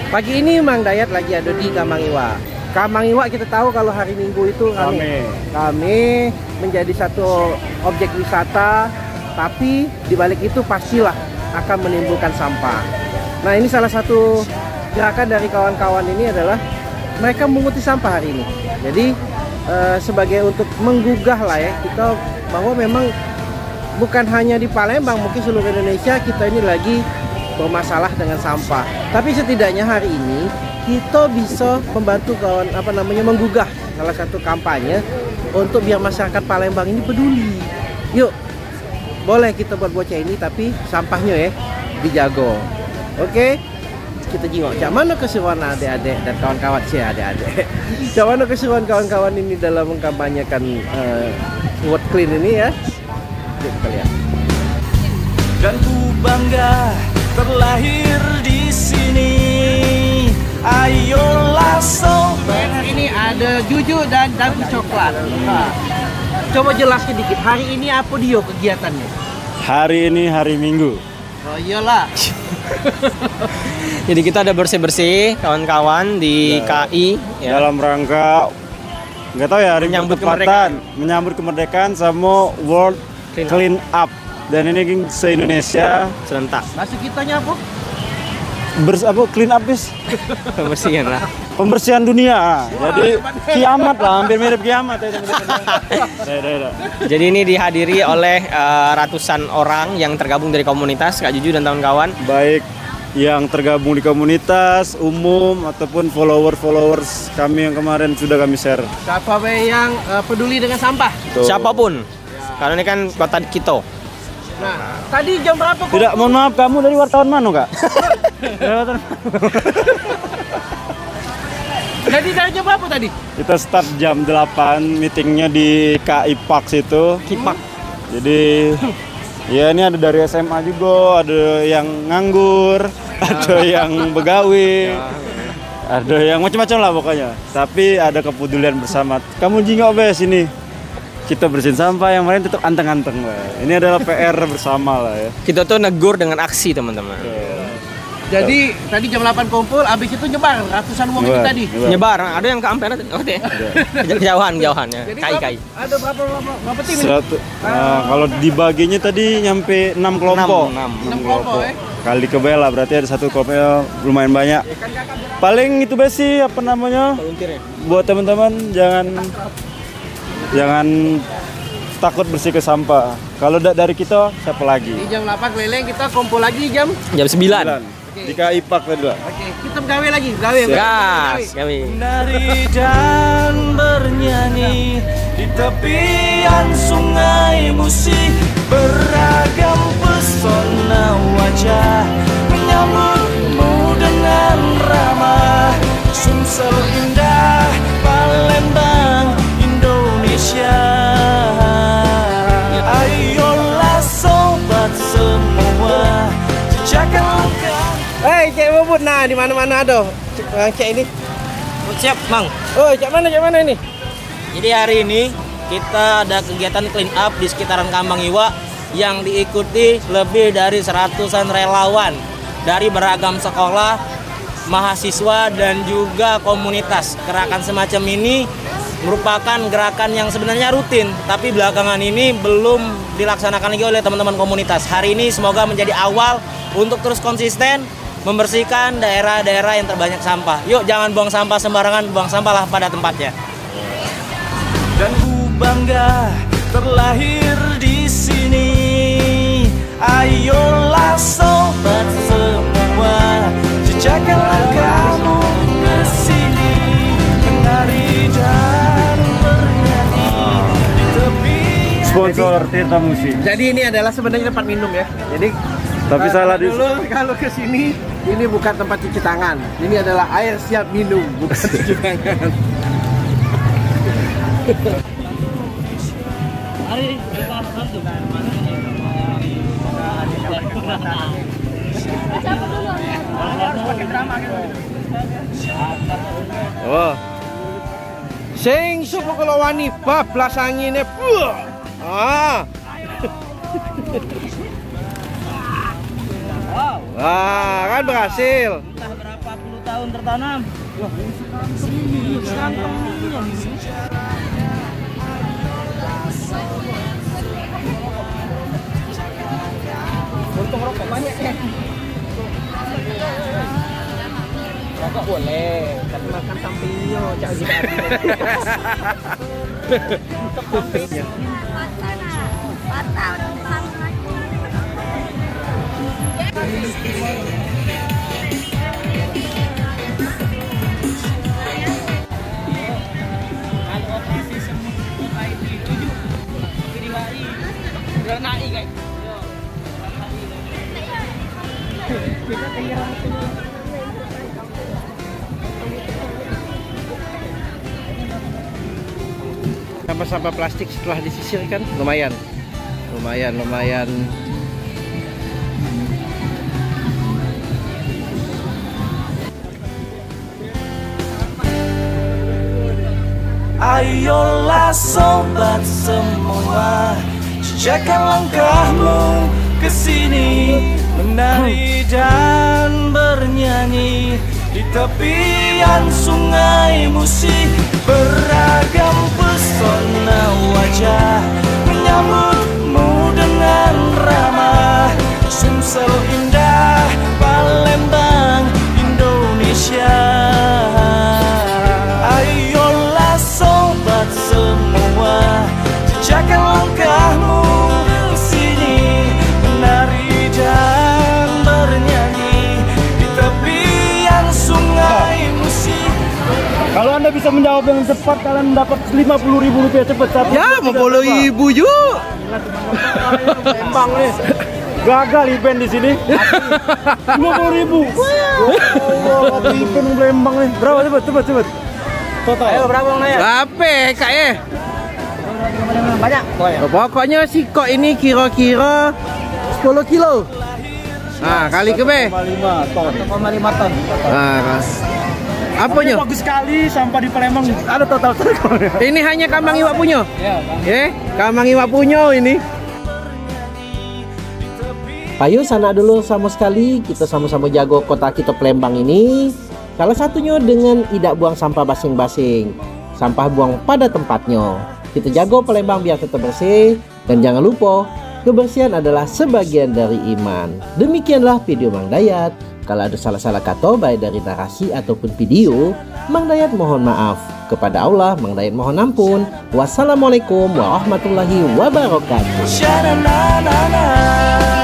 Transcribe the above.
Pagi ini Mang Dayat lagi ada di Kamangiwa. Kamangiwa kita tahu kalau hari Minggu itu kami menjadi satu objek wisata, tapi di balik itu pastilah akan menimbulkan sampah. Nah, ini salah satu gerakan dari kawan-kawan ini adalah mereka menguti sampah hari ini. Jadi sebagai untuk menggugah lah ya kita bahwa memang bukan hanya di Palembang, mungkin seluruh Indonesia kita ini lagi bermasalah dengan sampah. Tapi setidaknya hari ini kita bisa membantu menggugah salah satu kampanye untuk biar masyarakat Palembang ini peduli. Yuk, boleh kita buat bocah ini tapi sampahnya ya dijago. Oke? Kita jingok. Cak mana keseruan adik-adik dan kawan-kawan sih adik-adik. Cak mana keseruan kawan-kawan ini dalam mengkampanyekan World Clean ini ya. Yuk kita lihat. Dan ku bangga terlahir di sini. Ayolah sobat. Ini ada Juju dan Dabi Coklat. Nah, coba jelaskan dikit. Hari ini apa dia kegiatannya? Hari ini hari Minggu. Oh iyalah. Jadi kita ada bersih-bersih kawan-kawan di KI ya. Dalam rangka nggak tahu ya hari menyambut kemerdekaan sama World Clean Up. Dan ini se-Indonesia serentak. Masuk kitanya apa? Clean up bis. Pembersihan lah. Pembersihan dunia. Jadi kiamat lah, hampir mirip kiamat ya. Jadi ini dihadiri oleh ratusan orang yang tergabung dari komunitas Kak Juju dan kawan-kawan. Baik yang tergabung di komunitas umum ataupun followers kami yang kemarin sudah kami share. Siapa yang peduli dengan sampah? Tuh. Siapapun. Karena ini kan kota kita. Nah, tadi jam berapa kok? Tidak, mohon maaf, kamu dari wartawan mana, Kak? Jadi dari jam berapa tadi? Kita start jam 8, meetingnya di KI Park situ. Kipak. Jadi ya ini ada dari SMA juga, ada yang nganggur, ada yang begawi, ada yang macam-macam lah pokoknya. Tapi ada kepedulian bersama. Kamu jingok bes ini. Kita bersihin sampah, yang lain tetap anteng-anteng lah. Ini adalah PR bersama lah ya. Kita tuh negur dengan aksi teman-teman. Jadi tadi jam 8 kumpul, abis itu nyebar ratusan uang itu tadi. Nyebar, ada yang ke Ampera. Oke. Jauhan ya. KI. Ada berapa tim ini? Kalau dibaginya tadi nyampe 6 kelompok. 6 kelompok ya. Kali ke Bela berarti ada satu kelompok lumayan banyak. Paling itu besi Volunteer ya. Buat teman-teman jangan takut bersih ke sampah. Kalau dari kita siapa lagi? Di jam 8 keliling kita kumpul lagi jam 9. Di KI Park tadi lah. Oke, kita gawe lagi, gawe. Gas, kami. Menari dan bernyanyi di tepian sungai Musi, beragam pesona wajah menyambutmu dengan ramah. Sumsel indah, Palembang, Indonesia. Ayolah sobat semua, jejakkan. Hei, Cek Bubut, nah di mana-mana ada. Cek ini. Siap, Mang. Oh, cek mana ini? Jadi hari ini kita ada kegiatan clean up di sekitaran Kamangiwa yang diikuti lebih dari 100-an relawan dari beragam sekolah, mahasiswa dan juga komunitas. Gerakan semacam ini merupakan gerakan yang sebenarnya rutin, tapi belakangan ini belum dilaksanakan lagi oleh teman-teman komunitas. Hari ini semoga menjadi awal untuk terus konsisten membersihkan daerah-daerah yang terbanyak sampah. Yuk, jangan buang sampah sembarangan, buang sampahlah pada tempatnya. Dan ku bangga terlahir di sini. Ayolah sobat semua, jejakkan langkahmu ke sini, menari dan bernyanyi di tepi. Sponsor Tirta Musi. Jadi ini adalah sebenarnya tempat minum ya. Jadi Tapi salah dulu kalau ke sini ini bukan tempat cuci tangan. Ini adalah air siap minum, bukan cuci tangan. Oh. Sing sup kalau wani bablas angine. Ah. Wah, kan berhasil. Entah berapa puluh tahun tahun tertanam. Wah, ini sekantong ini. Untung rokok banyak ya. Rokok boleh, tapi makan sampingnya cak gitu. Untuk sampingnya. Patah udah Sampah-sampah plastik setelah disisir kan lumayan. Ayolah sobat semua, jejakkan langkahmu ke sini, menari dan bernyanyi di tepian sungai Musi. Beragam pesona wajah menyambutmu dengan ramah. Sumsel indah, Palembang, Indonesia. Ayolah sobat semua, jejakkan langkahmu ke sini, menari dan bernyanyi di tepian sungai Musi. Kalau Anda bisa menjawab dengan cepat, kalian dapat Rp50.000 cepat. Ya, 50.000 yuk. Lembang nih. Gagal event di sini. 50.000. Wow, event Lembang nih. Berapa cepet? Total. Ayo berapa Bang Naya? Berapa Kak ya? Banyak. Pokoknya si kok ini kira-kira 10 kilo. Nah, kali ke B. 1,5 ton. 1,5 ton. Nah, apanya? Bagus sekali sampah di Palembang. Ada total terkonya. Ini hanya Kamang Iwak punya. Iya, Kamang Iwak punya ini. Ayo sana dulu sama sekali, kita sama-sama jago kota kita Palembang ini. Salah satunya dengan tidak buang sampah basing-basing. Sampah buang pada tempatnya. Kita jago Palembang biar tetap bersih. Dan jangan lupa, kebersihan adalah sebagian dari iman. Demikianlah video Mang Dayat. Kalau ada salah-salah kata baik dari narasi ataupun video, Mang Dayat mohon maaf. Kepada Allah, Mang Dayat mohon ampun. Wassalamualaikum warahmatullahi wabarakatuh. Sha-na-na-na-na.